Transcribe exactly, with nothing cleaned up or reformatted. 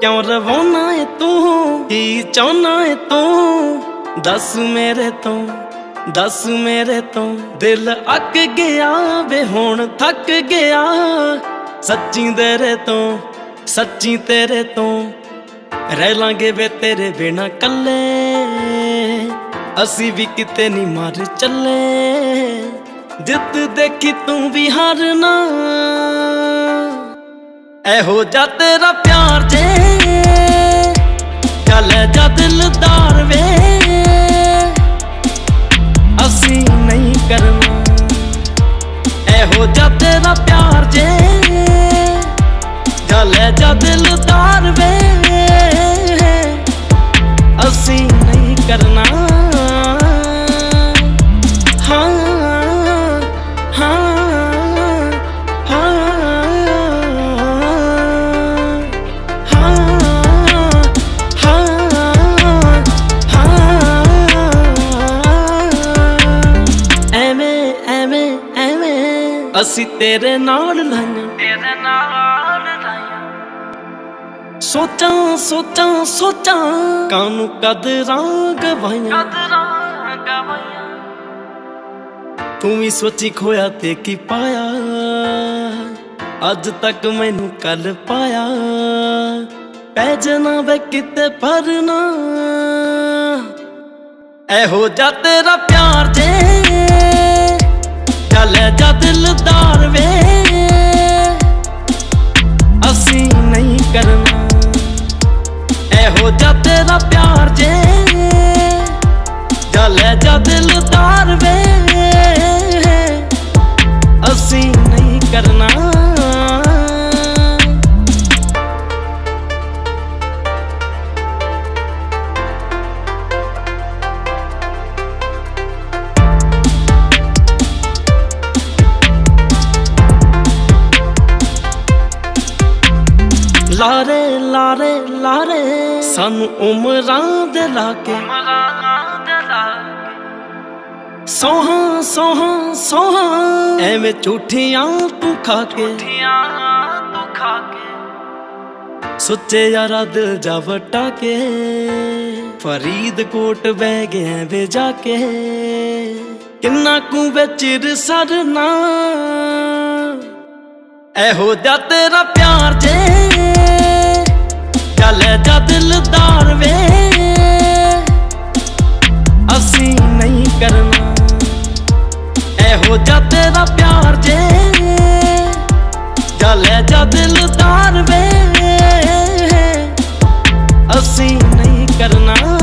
क्यों रवाना है तू, की चाहना है तू, दस मेरे तो दस मेरे तो। दिल अक गया वे हुण थक गया, सच्ची तेरे तो सच्ची तेरे तो। रह लांगे वे तेरे बिना कल्ले, असी भी किते नहीं मार चले। जित देखी तू भी हारना, ऐहो जा तेरा प्यार जे, चल जा दिलदार वे। असी नहीं करना, ऐहो जा तेरा प्यार जे, चल जा दिलदार वे। असी नहीं करना। असी तेरे नाल लाइयां, तेरे नाल लाइयां। सोचा सोचा सोचा कानू कदरां गवाइयां, कदरां गवाइयां। तू भी सोची खोया ते की पाया, अज तक मैनू कल पाया। पै जाना वे किते परना, ऐहो जा तेरा प्यार जे, चल जा दिलदार वे। असी नहीं करना, ऐहो जा तेरा प्यार जे, चल जा दिलदार वे। असी नहीं करना। लारे लारे लारे सानू उमरां दे लाके, सोहा सोहा सोहा एवें झूठियां तू खाके। सुच्चे यारा दिल जा वटा के, फरीदकोट बह गए वे जाके। किन्ना कू वे चिर सरना, ऐहो जा तेरा प्यार जे, चल जा दिलदार वे। असी नहीं करना, ऐहो जा तेरा प्यार जे, चल जा दिलदार वे। असी नहीं करना।